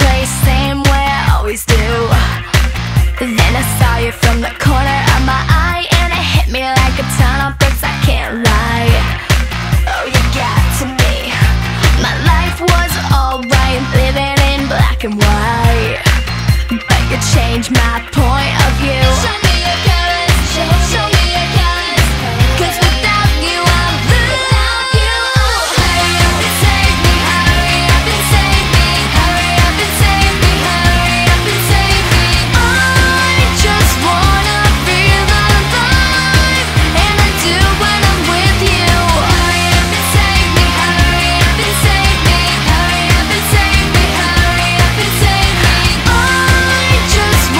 place, same way I always do. Then I saw you from the corner of my eye, and it hit me like a ton of bricks, I can't lie. Oh, you got to me. My life was alright, living in black and white, but you changed my point.